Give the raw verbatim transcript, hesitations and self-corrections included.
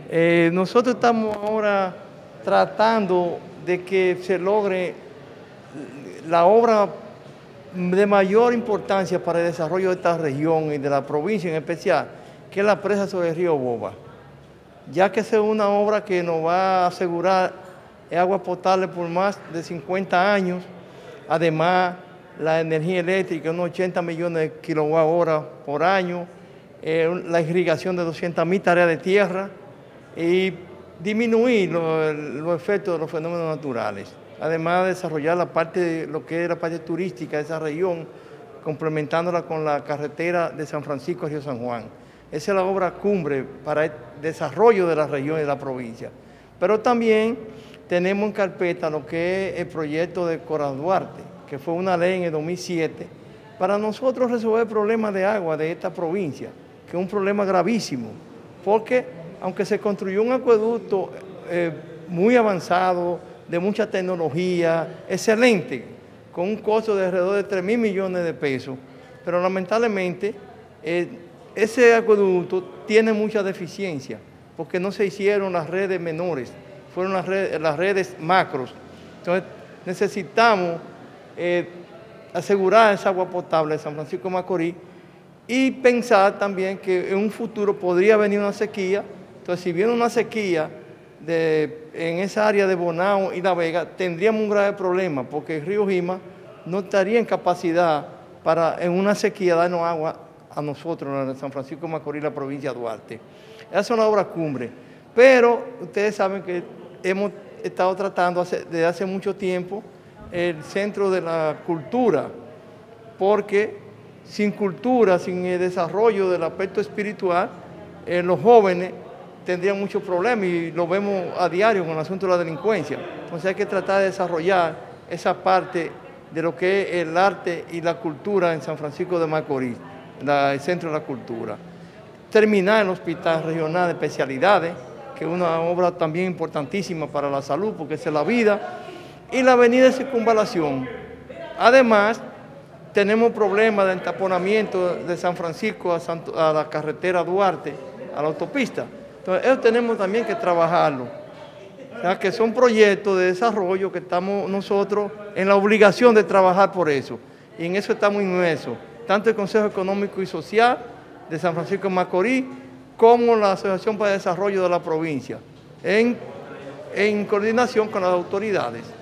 Eh, nosotros estamos ahora tratando de que se logre la obra de mayor importancia para el desarrollo de esta región y de la provincia en especial, que es la presa sobre el río Boba, ya que es una obra que nos va a asegurar agua potable por más de cincuenta años, además la energía eléctrica, unos ochenta millones de kilowatt hora por año, eh, la irrigación de doscientas mil tareas de tierra y disminuir los lo efectos de los fenómenos naturales. Además de desarrollar la parte, lo que es la parte turística de esa región, complementándola con la carretera de San Francisco a Río San Juan. Esa es la obra cumbre para el desarrollo de la región y de la provincia. Pero también tenemos en carpeta lo que es el proyecto de Coral Duarte, que fue una ley en el dos mil siete, para nosotros resolver el problema de agua de esta provincia, que es un problema gravísimo, porque aunque se construyó un acueducto eh, muy avanzado, de mucha tecnología, excelente, con un costo de alrededor de tres mil millones de pesos, pero lamentablemente eh, ese acueducto tiene mucha deficiencia, porque no se hicieron las redes menores, fueron las redes, las redes macros. Entonces necesitamos eh, asegurar esa agua potable de San Francisco de Macorís y pensar también que en un futuro podría venir una sequía. Entonces, si viene una sequía de, en esa área de Bonao y La Vega, tendríamos un grave problema, porque el río Jima no estaría en capacidad para en una sequía darnos agua a nosotros, en San Francisco de Macorís, la provincia de Duarte. Esa es una obra cumbre, pero ustedes saben que hemos estado tratando hace, desde hace mucho tiempo el centro de la cultura, porque sin cultura, sin el desarrollo del aspecto espiritual, eh, los jóvenes tendrían muchos problemas y lo vemos a diario con el asunto de la delincuencia. Entonces hay que tratar de desarrollar esa parte de lo que es el arte y la cultura en San Francisco de Macorís, la, el centro de la cultura. Terminar el Hospital Regional de Especialidades, que es una obra también importantísima para la salud, porque es la vida, y la avenida de Circunvalación. Además, tenemos problemas de entaponamiento de San Francisco a, Santo, a la carretera Duarte, a la autopista. Entonces, eso tenemos también que trabajarlo. O sea, que son proyectos de desarrollo que estamos nosotros en la obligación de trabajar por eso. Y en eso estamos inmersos, tanto el Consejo Económico y Social de San Francisco de Macorís, como la Asociación para el Desarrollo de la provincia, en, en coordinación con las autoridades.